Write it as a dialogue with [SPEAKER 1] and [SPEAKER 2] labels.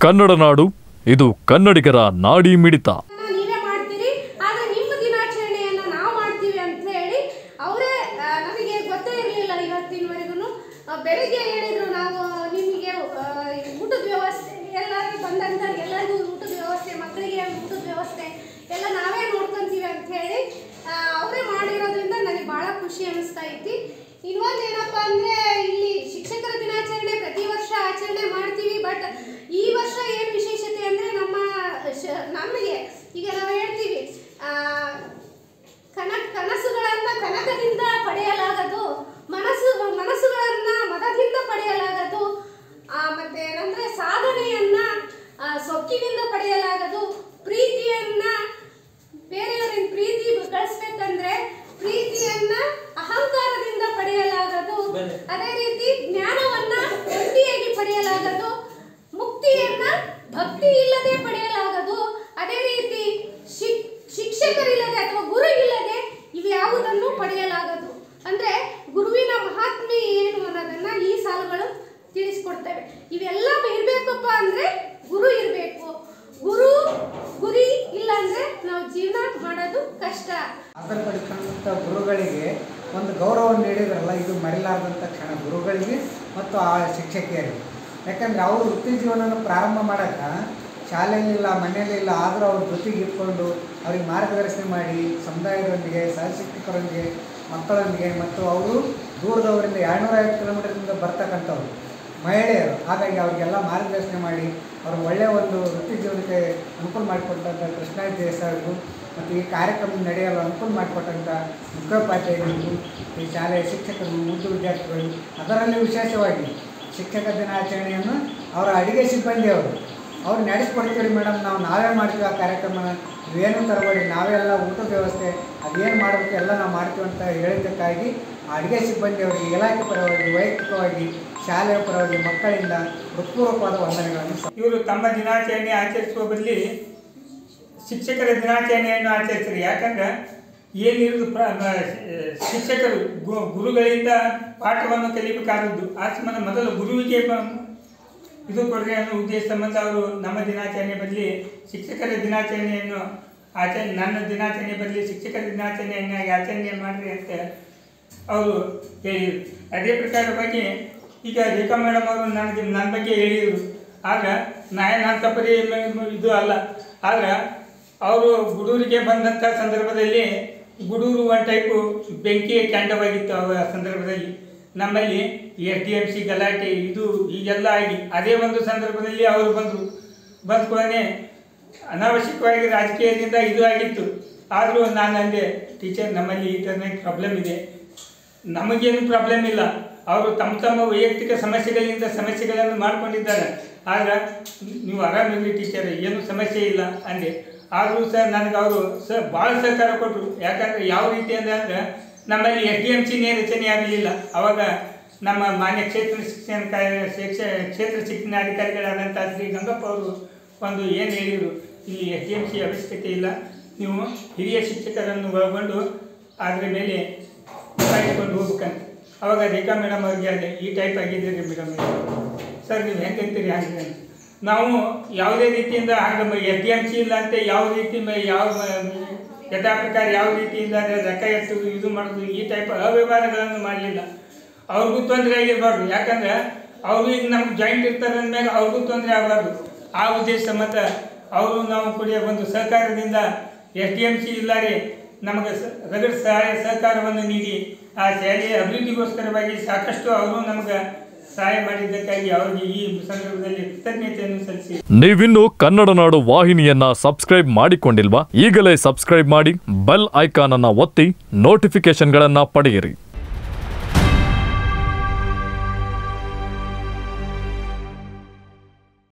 [SPEAKER 1] ಕನ್ನಡ ನಾಡು, ಇದು ಕನ್ನಡಿಗರ ನಾಡಿ ಮಿಡಿತ.
[SPEAKER 2] ನೀವೇ ಮಾಡ್ತೀರಿ, ಆದರೆ ನಿಮ್ಮ ದಿನಾಚರಣೆಯನ್ನು ನಾವು ಮಾಡ್ತೀವಿ ಅಂತ ಹೇಳಿ ಅವರೇ ನಮಗೆ ಗೊತ್ತೇ ಇರಲಿಲ್ಲ. ಇವತ್ತಿನವರೆಗೂ ಬೆಳಗ್ಗೆ ಹೇಳಿದ್ರು, ನಾವು ನಿಮಗೆ ಊಟದ ವ್ಯವಸ್ಥೆ ಎಲ್ಲರೂ ಬಂದಂಥ ಎಲ್ಲರಿಗೂ ಊಟದ ವ್ಯವಸ್ಥೆ, ಮಕ್ಕಳಿಗೆ ಊಟದ ವ್ಯವಸ್ಥೆ ಎಲ್ಲ ನಾವೇ ನೋಡ್ಕೊಂತೀವಿ ಅಂತ ಹೇಳಿ ಅವರೇ ಮಾಡಿರೋದ್ರಿಂದ ನನಗೆ ಭಾಳ ಖುಷಿ ಅನ್ನಿಸ್ತಾ ಐತಿ. ಇನ್ನೊಂದು ಏನಪ್ಪ ಅಂದರೆ, ಇಲ್ಲಿ ಶಿಕ್ಷಕರ ದಿನಾಚರಣೆ ಪ್ರತಿ ವರ್ಷ ಆಚರಣೆ ಮಾಡ್ತೀವಿ. ಬಟ್ ಈ ವರ್ಷ ಏನು ವಿಶೇಷತೆ ಅಂದರೆ, ನಮಗೆ ಈಗ ನಾವು ಹೇಳ್ತೀವಿ, ಕನಸುಗಳನ್ನು ಕನಕದಿಂದ ಪಡೆಯಲಾಗದು, ಮನಸ್ಸುಗಳನ್ನು ಮದದಿಂದ ಪಡೆಯಲಾಗದು, ಮತ್ತೆ ಏನಂದರೆ ಸಾಧನೆಯನ್ನು ಸೊಕ್ಕಿನಿಂದ ಪಡೆಯಲಾಗದು, ಪ್ರೀತಿಯನ್ನ ಬೇರೆಯವರಿನ ಪ್ರೀತಿ ಗಳಿಸ್ಬೇಕಂದ್ರೆ ಪ್ರೀತಿಯನ್ನ ಅಹಂಕಾರದಿಂದ ಪಡೆಯಲಾಗದು, ಅದೇ ರೀತಿ ಜ್ಞಾನವನ್ನ ಗಟ್ಟಿಯಾಗಿ ಪಡೆಯಲಾಗದು, ಮುಕ್ತಿಯನ್ನ ಭಕ್ತಿ ಇಲ್ಲದೆ ಪಡೆಯಲಾಗದು, ಅದೇ ರೀತಿ ಶಿಕ್ಷಕರಿಲ್ಲದೆ ಅಥವಾ ಗುರು ಇಲ್ಲದೆ ಇವ್ಯಾವುದನ್ನು ಪಡೆಯಲಾಗದು. ಅಂದ್ರೆ ಗುರುವಿನ ಮಹಾತ್ಮೆ ಏನು ಅನ್ನೋದನ್ನ ಈ ಸಾಲುಗಳು ತಿಳಿಸ್ಕೊಡ್ತೇವೆ. ಇವೆಲ್ಲ ಇರ್ಬೇಕಪ್ಪ ಅಂದ್ರೆ ಗುರು ಇರಬೇಕು. ಗುರಿ ಇಲ್ಲ ಅಂದ್ರೆ ನಾವು ಜೀವನ ಮಾಡೋದು ಕಷ್ಟ.
[SPEAKER 3] ಆಧಾರ ಪಡಿಕೊಂಡಂಥ ಗುರುಗಳಿಗೆ ಒಂದು ಗೌರವ ನೀಡಿದ್ರಲ್ಲ, ಇದು ಮರೆಯಲಾರದಂಥ ಕ್ಷಣ ಗುರುಗಳಿಗೆ ಮತ್ತು ಆ ಶಿಕ್ಷಕಿಯರಿಗೆ. ಯಾಕಂದರೆ ಅವರು ವೃತ್ತಿ ಜೀವನವನ್ನು ಪ್ರಾರಂಭ ಮಾಡೋಕ್ಕೆ ಶಾಲೆಯಲ್ಲಿಲ್ಲ, ಮನೆಯಲ್ಲಿಲ್ಲ, ಆದರೂ ಅವ್ರ ಜೊತೆಗೆ ಇಟ್ಕೊಂಡು ಅವ್ರಿಗೆ ಮಾರ್ಗದರ್ಶನ ಮಾಡಿ ಸಮುದಾಯದೊಂದಿಗೆ, ಸಹಶಿಕ್ಷಕರೊಂದಿಗೆ, ಮಕ್ಕಳೊಂದಿಗೆ, ಮತ್ತು ಅವರು ದೂರದವರಿಂದ 250 ಕಿಲೋಮೀಟರ್ನಿಂದ ಬರ್ತಕ್ಕಂಥವ್ರು ಮಹಿಳೆಯರು. ಹಾಗಾಗಿ ಅವರಿಗೆಲ್ಲ ಮಾರ್ಗದರ್ಶನ ಮಾಡಿ ಅವರು ಒಳ್ಳೆಯ ಒಂದು ವೃತ್ತಿ ಜೀವನಕ್ಕೆ ಅನುಕೂಲ ಮಾಡಿಕೊಟ್ಟಂಥ ಕೃಷ್ಣಾಜಿ ದೇಸಾಯಿಗೂ ಮತ್ತು ಈ ಕಾರ್ಯಕ್ರಮ ನಡೆಯಲು ಅನುಕೂಲ ಮಾಡಿಕೊಟ್ಟಂಥ ಮುಖ್ಯೋಪಾಧ್ಯಾಯರಿಗೂ, ಈ ಶಾಲೆಯ ಶಿಕ್ಷಕರು, ಮುದ್ದು ವಿದ್ಯಾರ್ಥಿಗಳು, ಅದರಲ್ಲಿ ವಿಶೇಷವಾಗಿ ಶಿಕ್ಷಕ ದಿನಾಚರಣೆಯನ್ನು ಅವರ ಅಡುಗೆ ಸಿಬ್ಬಂದಿಯವರು ಅವ್ರು ನಡೆಸ್ಕೊಡ್ತೀವಿ ಮೇಡಮ್, ನಾವೇ ಮಾಡ್ತೀವಿ ಆ ಕಾರ್ಯಕ್ರಮನ, ನೀವೇನು ತರಬೇಡಿ, ನಾವೆಲ್ಲ ಊಟದ ವ್ಯವಸ್ಥೆ ಅದೇನು ಮಾಡಬೇಕು ಎಲ್ಲ ನಾವು ಮಾಡ್ತೀವಿ ಅಂತ ಹೇಳಿದ್ದಕ್ಕಾಗಿ ಆ ಅಡುಗೆ ಸಿಬ್ಬಂದಿಯವರಿಗೆ ಇಲಾಖೆ ಪರವಾಗಿ, ವೈಯಕ್ತಿಕವಾಗಿ, ಶಾಲೆಯ ಪರವಾಗಿ ಮಕ್ಕಳಿಂದ ಹೃತ್ಪೂರ್ವಕವಾದ ವಂದನೆಗಳನ್ನು.
[SPEAKER 4] ಇವರು ತಮ್ಮ ದಿನಾಚರಣೆ ಆಚರಿಸುವ ಬದಲಿ ಶಿಕ್ಷಕರ ದಿನಾಚರಣೆಯನ್ನು ಆಚರಿಸ್ತಾರೆ. ಯಾಕಂದ್ರೆ ಏನಿರೋದು ಶಿಕ್ಷಕರು ಗುರುಗಳಿಂದ ಪಾಠವನ್ನು ಕಲಿಬೇಕಾದದ್ದು. ಆ ಸಂಬಂಧ ಮೊದಲು ಗುರುವಿಗೆ ಇದು ಕೊಡ್ರಿ ಅನ್ನೋ ಉದ್ದೇಶ ಸಂಬಂಧ ಅವರು ನಮ್ಮ ದಿನಾಚರಣೆ ಬದಲಿ ಶಿಕ್ಷಕರ ದಿನಾಚರಣೆಯನ್ನು ನನ್ನ ದಿನಾಚರಣೆ ಬದಲಿ ಶಿಕ್ಷಕರ ದಿನಾಚರಣೆಯನ್ನು ಆಚರಣೆ ಮಾಡಿರಿ ಅಂತ ಅವರು ಹೇಳಿದರು. ಅದೇ ಪ್ರಕಾರವಾಗಿ ಈಗ ರೇಖಾ ಮೇಡಮ್ ಅವರು ನನ್ನ ಬಗ್ಗೆ ಹೇಳಿದರು. ಆಗ ನಾನು ತಪ್ಪದೇ ಇದು ಅಲ್ಲ. ಆದ್ರೆ ಅವರು ಗುಡೂರಿಗೆ ಬಂದಂಥ ಸಂದರ್ಭದಲ್ಲಿ ಗುಡೂರು ಒಂದು ಟೈಪು ಬೆಂಕಿಯ ಕೆಂಡವಾಗಿತ್ತು. ಆ ಸಂದರ್ಭದಲ್ಲಿ ನಮ್ಮಲ್ಲಿ SDMC ಗಲಾಟೆ ಇದು ಹೀಗೆಲ್ಲ ಆಗಿ ಅದೇ ಒಂದು ಸಂದರ್ಭದಲ್ಲಿ ಅವರು ಬಂದ್ಕೊಳನೆ ಅನಾವಶ್ಯಕವಾಗಿ ರಾಜಕೀಯದಿಂದ ಇದು ಆಗಿತ್ತು. ಆದರೂ ನಾನು ಅಂದೆ, ಟೀಚರ್ ನಮ್ಮಲ್ಲಿ ಇಂಟರ್ನೆಟ್ ಪ್ರಾಬ್ಲಮ್ ಇದೆ, ನಮಗೇನು ಪ್ರಾಬ್ಲಮ್ ಇಲ್ಲ, ಅವರು ತಮ್ಮ ವೈಯಕ್ತಿಕ ಸಮಸ್ಯೆಗಳನ್ನು ಮಾಡ್ಕೊಂಡಿದ್ದಾರೆ, ಆದ್ರೆ ನೀವು ಆರಾಮಿರಲಿ ಟೀಚರ್, ಏನು ಸಮಸ್ಯೆ ಇಲ್ಲ ಅಂದೆ. ಆದರೂ ಸಹ ನನಗೆ ಅವರು ಭಾಳ ಸಹಕಾರ ಕೊಟ್ಟರು. ಯಾಕಂದರೆ ಯಾವ ರೀತಿ ಅಂದರೆ ನಮ್ಮಲ್ಲಿ SDMC ರಚನೆ ಆಗಲಿಲ್ಲ. ಆವಾಗ ನಮ್ಮ ಮಾನ್ಯ ಕ್ಷೇತ್ರ ಶಿಕ್ಷಣಾಧಿಕಾರಿಗಳಾದಂಥ ಶ್ರೀ ಗಂಗಪ್ಪ ಅವರು ಒಂದು ಏನು ಹೇಳಿದರು, ಇಲ್ಲಿ SDMC ಅವಶ್ಯಕತೆ ಇಲ್ಲ, ನೀವು ಹಿರಿಯ ಶಿಕ್ಷಕರನ್ನು ಒಳಗೊಂಡು ಅದರ ಮೇಲೆ ಕಾಯ್ದುಕೊಂಡು ಹೋಗ್ಬೇಕಂತ. ಆವಾಗ ರೇಖಾ ಮೇಡಮ್ ಅವ್ರಿಗೆ ಅದೇ ಈ ಟೈಪ್ ಆಗಿದ್ದೀರಿ ಮೇಡಮ್, ಸರ್ ನೀವು ಹೆಂಗೆ ಅಂತೀರಿ ಹಂಗೆ. ನಾವು ಯಾವುದೇ ರೀತಿಯಿಂದ ಹಂಗೆ SDMC ಇಲ್ಲ ಅಂತ ಯಾವ ರೀತಿ ಯಥಾ ಪ್ರಕಾರ ಯಾವ ರೀತಿಯಿಂದ ರೊಕ್ಕ ಎಷ್ಟು ಇದು ಮಾಡೋದು ಈ ಟೈಪ್ ಅವ್ಯವಹಾರಗಳನ್ನು ಮಾಡಲಿಲ್ಲ. ಅವ್ರಿಗೂ ತೊಂದರೆ ಆಗಿರಬಾರ್ದು. ಯಾಕಂದ್ರೆ ಅವರು ಈಗ ನಮ್ಗೆ ಜಾಯಿಂಟ್ ಇರ್ತಾರೆ ಅಂದಮೇಲೆ ಅವ್ರಿಗೂ ತೊಂದರೆ ಆಗಬಾರ್ದು. ಆ ಉದ್ದೇಶ ಮತ್ತು ಅವರು ನಾವು ಕೂಡಿಯ ಒಂದು ಸಹಕಾರದಿಂದ SDMC ಇಲ್ಲಾರೆ ನಮಗೆ ರಗಡ ಸಹಕಾರವನ್ನು ನೀಡಿ ಆ ಶಾಲೆಯ ಅಭಿವೃದ್ಧಿಗೋಸ್ಕರವಾಗಿ ಸಾಕಷ್ಟು ಅವರು ನಮಗೆ ಸಹಾಯ ಮಾಡಿದ್ದಕ್ಕಾಗಿ ಅವರಿಗೆ ಈ ಸಂದರ್ಭದಲ್ಲಿ ಕೃತಜ್ಞತೆಯನ್ನು ಸಲ್ಲಿಸಿ.
[SPEAKER 1] ನೀವಿನ್ನು ಕನ್ನಡ ನಾಡು ವಾಹಿನಿಯನ್ನ ಸಬ್ಸ್ಕ್ರೈಬ್ ಮಾಡಿಕೊಂಡಿಲ್ವಾ? ಈಗಲೇ ಸಬ್ಸ್ಕ್ರೈಬ್ ಮಾಡಿ, ಬೆಲ್ ಐಕಾನ್ ಅನ್ನು ಒತ್ತಿ ನೋಟಿಫಿಕೇಶನ್ಗಳನ್ನ ಪಡೆಯಿರಿ.